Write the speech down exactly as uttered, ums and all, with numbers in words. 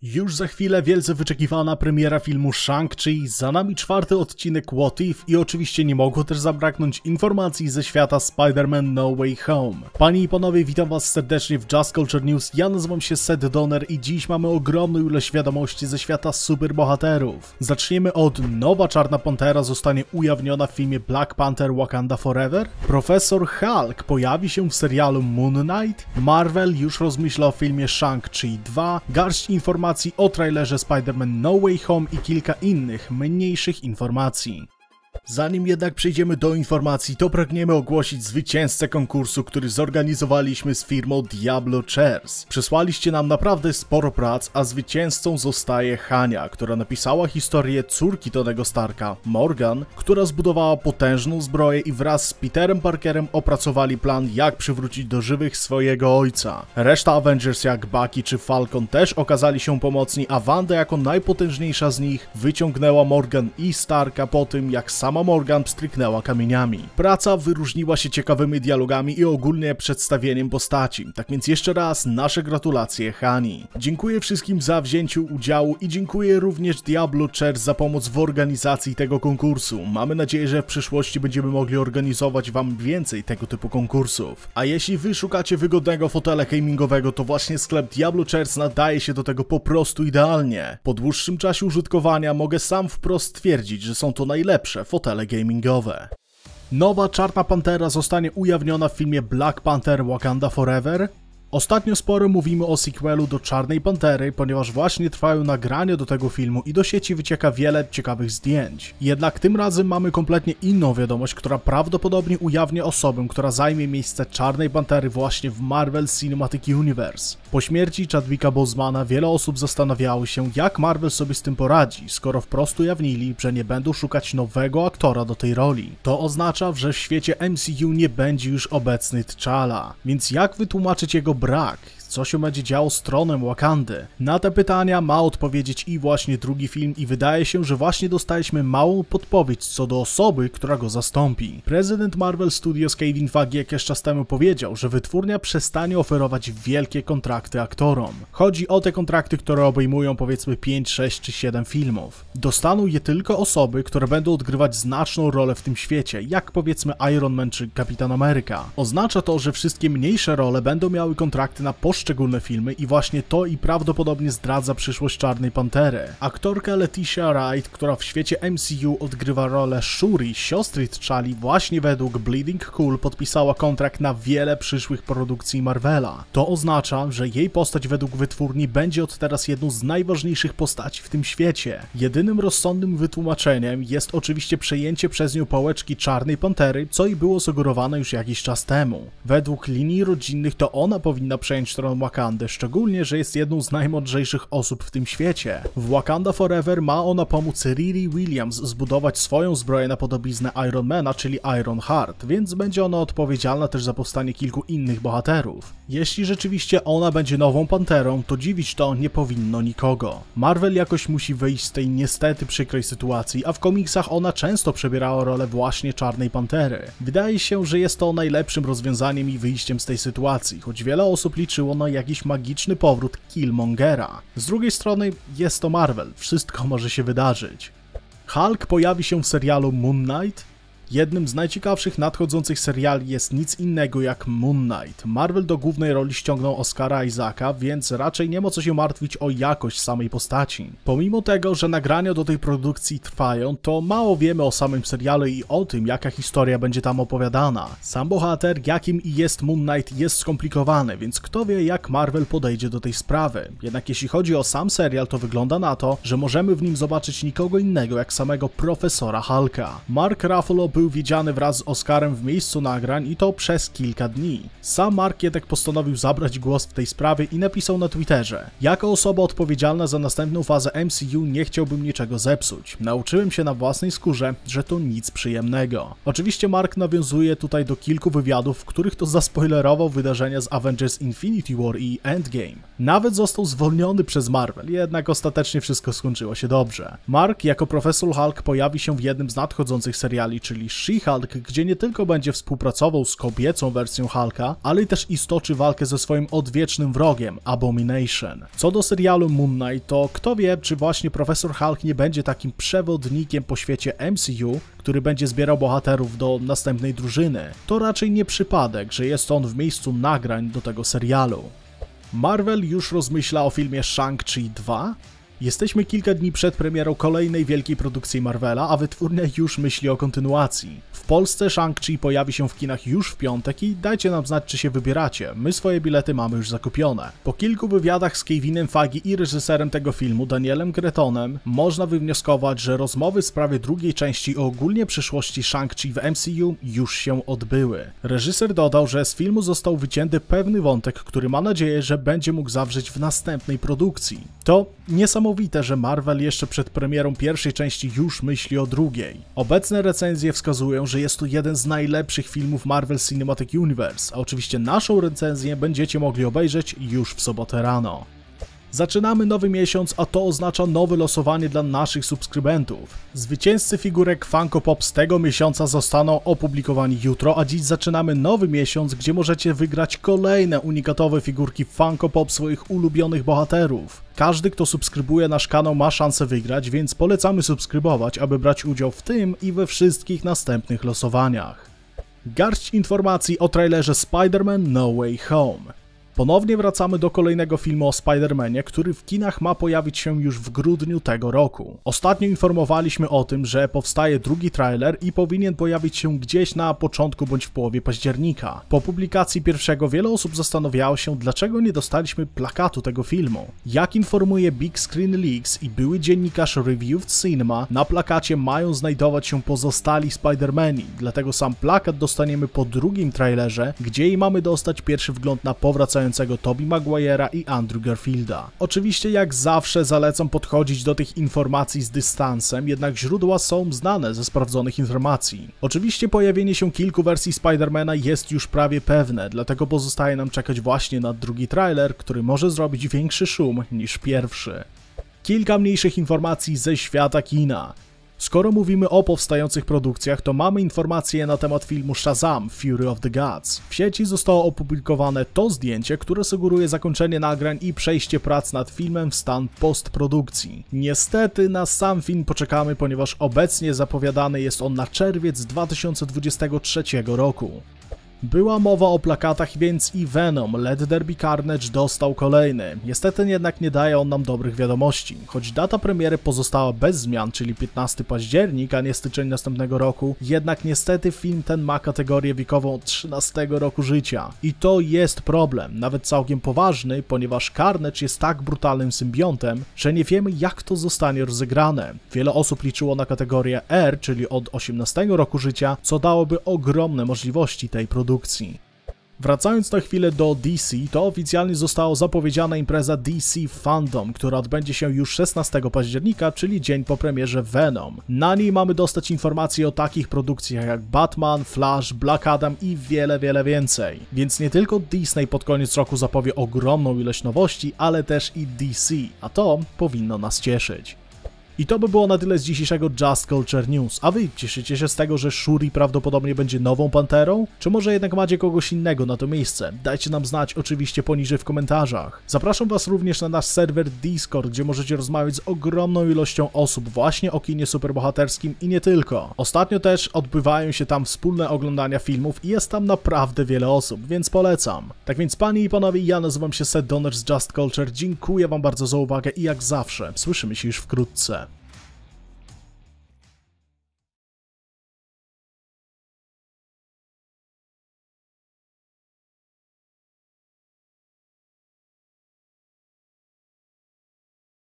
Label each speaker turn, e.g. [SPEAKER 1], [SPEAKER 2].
[SPEAKER 1] Już za chwilę wielce wyczekiwana premiera filmu Shang-Chi, za nami czwarty odcinek What If i oczywiście nie mogło też zabraknąć informacji ze świata Spider-Man No Way Home. Panie i panowie, witam was serdecznie w Just Culture News, ja nazywam się Seth Donner i dziś mamy ogromną ilość wiadomości ze świata superbohaterów. Zaczniemy od: nowa Czarna Pantera zostanie ujawniona w filmie Black Panther Wakanda Forever, Profesor Hulk pojawi się w serialu Moon Knight, Marvel już rozmyśla o filmie Shang-Chi dwa, garść informacji o trailerze Spider-Man No Way Home i kilka innych, mniejszych informacji. Zanim jednak przejdziemy do informacji, to pragniemy ogłosić zwycięzcę konkursu, który zorganizowaliśmy z firmą Diablo Chairs. Przesłaliście nam naprawdę sporo prac, a zwycięzcą zostaje Hania, która napisała historię córki Tonego Starka, Morgan, która zbudowała potężną zbroję i wraz z Peterem Parkerem opracowali plan, jak przywrócić do żywych swojego ojca. Reszta Avengers jak Bucky czy Falcon też okazali się pomocni, a Wanda jako najpotężniejsza z nich wyciągnęła Morgan i Starka po tym, jak sama Morgan pstryknęła kamieniami. Praca wyróżniła się ciekawymi dialogami i ogólnie przedstawieniem postaci. Tak więc jeszcze raz nasze gratulacje Hani. Dziękuję wszystkim za wzięcie udziału i dziękuję również Diablo Chairs za pomoc w organizacji tego konkursu. Mamy nadzieję, że w przyszłości będziemy mogli organizować wam więcej tego typu konkursów. A jeśli wy szukacie wygodnego fotela gamingowego, to właśnie sklep Diablo Chairs nadaje się do tego po prostu idealnie. Po dłuższym czasie użytkowania mogę sam wprost stwierdzić, że są to najlepsze fotele gamingowe. Nowa Czarna Pantera zostanie ujawniona w filmie Black Panther Wakanda Forever. Ostatnio sporo mówimy o sequelu do Czarnej Pantery, ponieważ właśnie trwają nagrania do tego filmu i do sieci wycieka wiele ciekawych zdjęć. Jednak tym razem mamy kompletnie inną wiadomość, która prawdopodobnie ujawnia osobę, która zajmie miejsce Czarnej Pantery właśnie w Marvel Cinematic Universe. Po śmierci Chadwicka Bosemana wiele osób zastanawiało się, jak Marvel sobie z tym poradzi, skoro wprost ujawnili, że nie będą szukać nowego aktora do tej roli. To oznacza, że w świecie M C U nie będzie już obecny T'Challa. Więc jak wytłumaczyć jego brak? Co się będzie działo z tronem Wakandy? Na te pytania ma odpowiedzieć i właśnie drugi film i wydaje się, że właśnie dostaliśmy małą podpowiedź co do osoby, która go zastąpi. Prezydent Marvel Studios Kevin Feige jakiś czas temu powiedział, że wytwórnia przestanie oferować wielkie kontrakty aktorom. Chodzi o te kontrakty, które obejmują powiedzmy pięć, sześć czy siedem filmów. Dostaną je tylko osoby, które będą odgrywać znaczną rolę w tym świecie, jak powiedzmy Iron Man czy Kapitan Ameryka. Oznacza to, że wszystkie mniejsze role będą miały kontrakty na poszczególne filmy i właśnie to i prawdopodobnie zdradza przyszłość Czarnej Pantery. Aktorka Letitia Wright, która w świecie M C U odgrywa rolę Shuri, siostry T'Challi, właśnie według Bleeding Cool podpisała kontrakt na wiele przyszłych produkcji Marvela. To oznacza, że jej postać według wytwórni będzie od teraz jedną z najważniejszych postaci w tym świecie. Jedynym rozsądnym wytłumaczeniem jest oczywiście przejęcie przez nią pałeczki Czarnej Pantery, co i było sugerowane już jakiś czas temu. Według linii rodzinnych to ona powinna przejąć tron Wakandę, szczególnie, że jest jedną z najmądrzejszych osób w tym świecie. W Wakanda Forever ma ona pomóc Riri Williams zbudować swoją zbroję na podobiznę Ironmana, czyli Ironheart, więc będzie ona odpowiedzialna też za powstanie kilku innych bohaterów. Jeśli rzeczywiście ona będzie nową Panterą, to dziwić to nie powinno nikogo. Marvel jakoś musi wyjść z tej niestety przykrej sytuacji, a w komiksach ona często przebierała rolę właśnie Czarnej Pantery. Wydaje się, że jest to najlepszym rozwiązaniem i wyjściem z tej sytuacji, choć wiele osób liczyło na jakiś magiczny powrót Killmongera. Z drugiej strony jest to Marvel, wszystko może się wydarzyć. Hulk pojawi się w serialu Moon Knight. Jednym z najciekawszych nadchodzących seriali jest nic innego jak Moon Knight. Marvel do głównej roli ściągnął Oscara Isaaca, więc raczej nie ma co się martwić o jakość samej postaci. Pomimo tego, że nagrania do tej produkcji trwają, to mało wiemy o samym serialu i o tym, jaka historia będzie tam opowiadana. Sam bohater, jakim i jest Moon Knight, jest skomplikowany, więc kto wie, jak Marvel podejdzie do tej sprawy. Jednak jeśli chodzi o sam serial, to wygląda na to, że możemy w nim zobaczyć nikogo innego jak samego Profesora Hulka. Mark Ruffalo był widziany wraz z Oscarem w miejscu nagrań i to przez kilka dni. Sam Mark jednak postanowił zabrać głos w tej sprawie i napisał na Twitterze: jako osoba odpowiedzialna za następną fazę M C U nie chciałbym niczego zepsuć. Nauczyłem się na własnej skórze, że to nic przyjemnego. Oczywiście Mark nawiązuje tutaj do kilku wywiadów, w których to zaspoilerował wydarzenia z Avengers Infinity War i Endgame. Nawet został zwolniony przez Marvel, jednak ostatecznie wszystko skończyło się dobrze. Mark jako Profesor Hulk pojawi się w jednym z nadchodzących seriali, czyli She-Hulk, gdzie nie tylko będzie współpracował z kobiecą wersją Hulka, ale też i stoczy walkę ze swoim odwiecznym wrogiem, Abomination. Co do serialu Moon Knight, to kto wie, czy właśnie Profesor Hulk nie będzie takim przewodnikiem po świecie M C U, który będzie zbierał bohaterów do następnej drużyny. To raczej nie przypadek, że jest on w miejscu nagrań do tego serialu. Marvel już rozmyśla o filmie Shang-Chi dwa? Jesteśmy kilka dni przed premierą kolejnej wielkiej produkcji Marvela, a wytwórnia już myśli o kontynuacji. W Polsce Shang-Chi pojawi się w kinach już w piątek i dajcie nam znać, czy się wybieracie. My swoje bilety mamy już zakupione. Po kilku wywiadach z Kevinem Feige i reżyserem tego filmu, Danielem Gretonem, można wywnioskować, że rozmowy w sprawie drugiej części o ogólnie przyszłości Shang-Chi w M C U już się odbyły. Reżyser dodał, że z filmu został wycięty pewny wątek, który ma nadzieję, że będzie mógł zawrzeć w następnej produkcji. To niesamowite, że Marvel jeszcze przed premierą pierwszej części już myśli o drugiej. Obecne recenzje wskazują, że jest to jeden z najlepszych filmów Marvel Cinematic Universe, a oczywiście naszą recenzję będziecie mogli obejrzeć już w sobotę rano. Zaczynamy nowy miesiąc, a to oznacza nowe losowanie dla naszych subskrybentów. Zwycięzcy figurek Funko Pop z tego miesiąca zostaną opublikowani jutro, a dziś zaczynamy nowy miesiąc, gdzie możecie wygrać kolejne unikatowe figurki Funko Pop swoich ulubionych bohaterów. Każdy, kto subskrybuje nasz kanał, ma szansę wygrać, więc polecamy subskrybować, aby brać udział w tym i we wszystkich następnych losowaniach. Garść informacji o trailerze Spider-Man No Way Home. Ponownie wracamy do kolejnego filmu o Spider-Manie, który w kinach ma pojawić się już w grudniu tego roku. Ostatnio informowaliśmy o tym, że powstaje drugi trailer i powinien pojawić się gdzieś na początku bądź w połowie października. Po publikacji pierwszego wiele osób zastanawiało się, dlaczego nie dostaliśmy plakatu tego filmu. Jak informuje Big Screen Leaks i były dziennikarz Reviewed Cinema, na plakacie mają znajdować się pozostali Spider-Mani, dlatego sam plakat dostaniemy po drugim trailerze, gdzie i mamy dostać pierwszy wgląd na powracającego Tobey Maguire'a i Andrew Garfielda. Oczywiście jak zawsze zalecam podchodzić do tych informacji z dystansem, jednak źródła są znane ze sprawdzonych informacji. Oczywiście pojawienie się kilku wersji Spider-Mana jest już prawie pewne, dlatego pozostaje nam czekać właśnie na drugi trailer, który może zrobić większy szum niż pierwszy. Kilka mniejszych informacji ze świata kina. Skoro mówimy o powstających produkcjach, to mamy informacje na temat filmu Shazam! Fury of the Gods. W sieci zostało opublikowane to zdjęcie, które sugeruje zakończenie nagrań i przejście prac nad filmem w stan postprodukcji. Niestety na sam film poczekamy, ponieważ obecnie zapowiadany jest on na czerwiec dwa tysiące dwudziestego trzeciego roku. Była mowa o plakatach, więc i Venom Let There Be Carnage dostał kolejny. Niestety jednak nie daje on nam dobrych wiadomości. Choć data premiery pozostała bez zmian, czyli piętnasty październik, a nie styczeń następnego roku, jednak niestety film ten ma kategorię wiekową od trzynastego roku życia. I to jest problem, nawet całkiem poważny, ponieważ Carnage jest tak brutalnym symbiontem, że nie wiemy, jak to zostanie rozegrane. Wiele osób liczyło na kategorię R, czyli od osiemnastego roku życia, co dałoby ogromne możliwości tej produkcji. Wracając na chwilę do D C, to oficjalnie została zapowiedziana impreza D C Fandom, która odbędzie się już szesnastego października, czyli dzień po premierze Venom. Na niej mamy dostać informacje o takich produkcjach jak Batman, Flash, Black Adam i wiele, wiele więcej. Więc nie tylko Disney pod koniec roku zapowie ogromną ilość nowości, ale też i D C, a to powinno nas cieszyć. I to by było na tyle z dzisiejszego Just Culture News. A wy cieszycie się z tego, że Shuri prawdopodobnie będzie nową Panterą? Czy może jednak macie kogoś innego na to miejsce? Dajcie nam znać oczywiście poniżej w komentarzach. Zapraszam was również na nasz serwer Discord, gdzie możecie rozmawiać z ogromną ilością osób właśnie o kinie superbohaterskim i nie tylko. Ostatnio też odbywają się tam wspólne oglądania filmów i jest tam naprawdę wiele osób, więc polecam. Tak więc panie i panowie, ja nazywam się Seth Donner z Just Culture, dziękuję wam bardzo za uwagę i jak zawsze słyszymy się już wkrótce.